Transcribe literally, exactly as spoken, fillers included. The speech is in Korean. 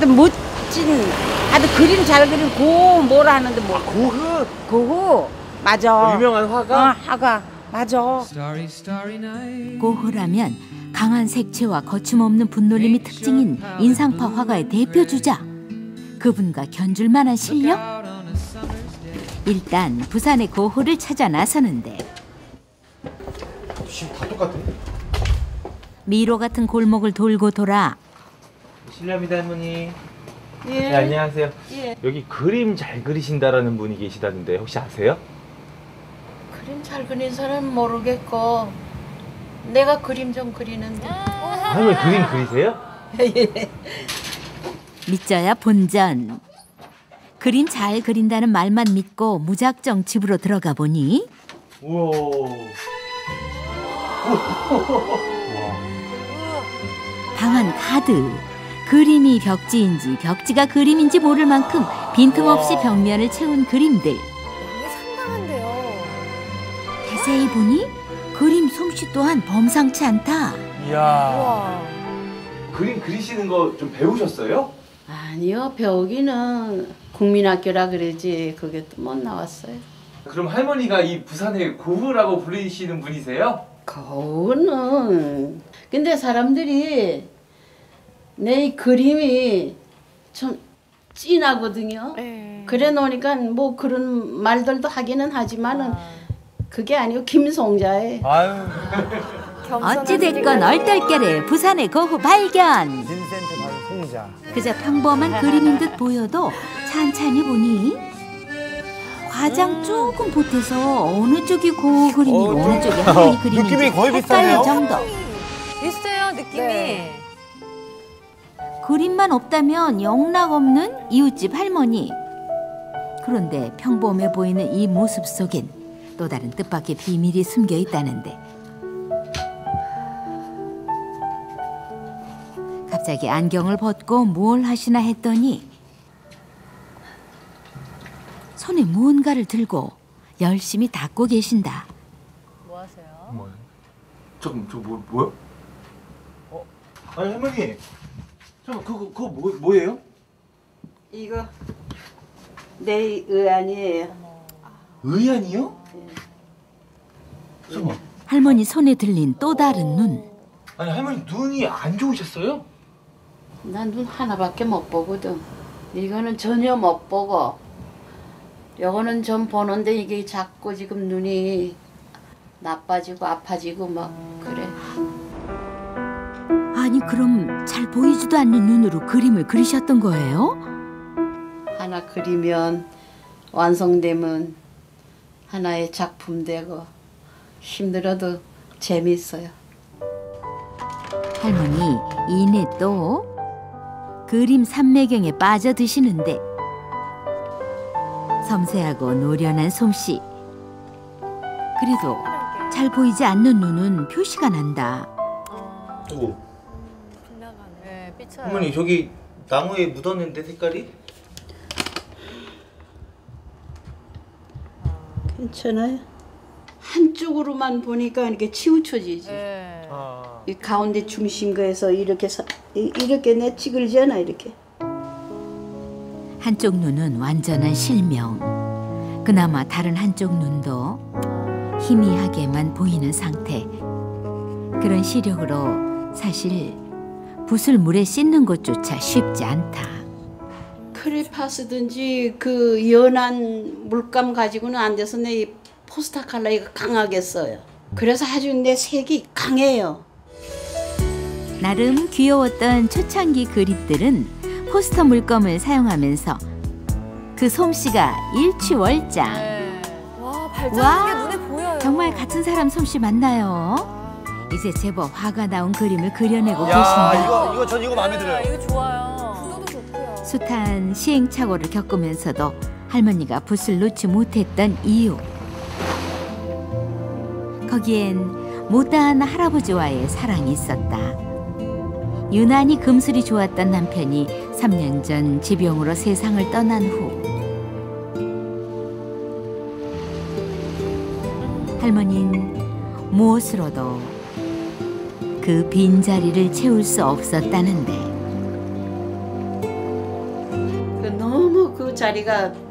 하여튼 멋진, 하여튼 그림 잘 그린 고 뭐라 하는데 뭐. 아, 고흐? 고흐. 맞아. 유명한 화가? 어, 화가. 맞아. 고흐라면 강한 색채와 거침없는 분놀림이 특징인 인상파 화가의 대표 주자. 그분과 견줄 만한 실력? 일단 부산의 고흐를 찾아 나서는데 지금 다 똑같아. 미로 같은 골목을 돌고 돌아 실례합니다, 할머니. 예. 네, 안녕하세요. 예. 여기 그림 잘 그리신다라는 분이 계시다는데 혹시 아세요? 그림 잘 그리는 사람은 모르겠고 내가 그림 좀 그리는데. 할머니 그림 그리세요? 예. 믿져야 본전. 그림 잘 그린다는 말만 믿고 무작정 집으로 들어가 보니 우와. 방 안 가득. 그림이 벽지인지 벽지가 그림인지 모를 만큼 빈틈없이 벽면을 채운 그림들. 이게 상당한데요. 자세히 보니 그림 솜씨 또한 범상치 않다. 이야. 와. 그림 그리시는 거 좀 배우셨어요? 아니요, 배우기는 국민학교라 그러지 그게 또 못 나왔어요. 그럼 할머니가 이 부산의 고흐라고 불리시는 분이세요? 그거는 근데 사람들이 내 이 그림이 좀 진하거든요. 네. 그래 놓으니까 뭐 그런 말들도 하기는 하지만은 아. 그게 아니고 김송자예요. 아유. 어찌됐건 얼떨결에 부산의 고흐 발견. 빈센트 반 송자. 그저 평범한 그림인 듯 보여도 찬찬히 보니 화장 조금 보태서 어느 쪽이 고흐 그림이고 어, 어느 쪽이 할머니 그림인지 느낌이 거의 헷갈릴 비슷하네요. 정도. 비슷해요, 느낌이. 네. 그림만 없다면 영락없는 이웃집 할머니. 그런데 평범해 보이는 이 모습 속엔 또 다른 뜻밖의 비밀이 숨겨 있다는데. 갑자기 안경을 벗고 뭘 하시나 했더니 손에 무언가를 들고 열심히 닦고 계신다. 뭐 하세요? 뭐야? 잠깐 저 뭐 뭐야? 어? 아니 할머니. 잠깐 그거 그거 뭐 뭐예요? 이거 내 의안이에요. 의안이요? 잠깐. 할머니 손에 들린 또 다른 눈. 아니 할머니 눈이 안 좋으셨어요? 난 눈 하나밖에 못 보거든. 이거는 전혀 못 보고 요거는 좀 보는데 이게 자꾸 지금 눈이 나빠지고 아파지고 막 그래. 아니 그럼 잘 보이지도 않는 눈으로 그림을 그리셨던 거예요? 하나 그리면 완성되면 하나의 작품 되고 힘들어도 재미있어요. 할머니 이내 또 그림 삼매경에 빠져드시는데 섬세하고 노련한 솜씨. 그래도 잘 보이지 않는 눈은 표시가 난다. 오. 빗나가네. 네, 삐쳐요. 할머니 저기 나무에 묻었는데 색깔이? 괜찮아요. 한쪽으로만 보니까 이렇게 치우쳐지지. 네. 아. 이 가운데 중심가에서 이렇게 사, 이- 이렇게 내 찌그러지잖아 이렇게. 한쪽 눈은 완전한 실명. 그나마 다른 한쪽 눈도 희미하게만 보이는 상태. 그런 시력으로 사실 붓을 물에 씻는 것조차 쉽지 않다. 크레파스든지 그 연한 물감 가지고는 안 돼서 내 이 포스타 컬러 이거 강하게 써요. 그래서 아주 내 색이 강해요. 나름 귀여웠던 초창기 그립들은 포스터 물감을 사용하면서 그 솜씨가 일취월장. 네. 와, 와, 발전한 게 눈에 보여요. 정말 같은 사람 솜씨 맞나요? 이제 제법 화가 나온 그림을 그려내고 야 계신다. 이거 이거 전 이거 마음에 들어요. 이거 좋아요. 구도도 좋고요. 숱한 시행착오를 겪으면서도 할머니가 붓을 놓지 못했던 이유. 거기엔 못다한 할아버지와의 사랑이 있었다. 유난히 금술이 좋았던 남편이 삼 년 전 지병으로 세상을 떠난 후 할머니는 무엇으로도 그 빈자리를 채울 수 없었다는데 그 너무 그 자리가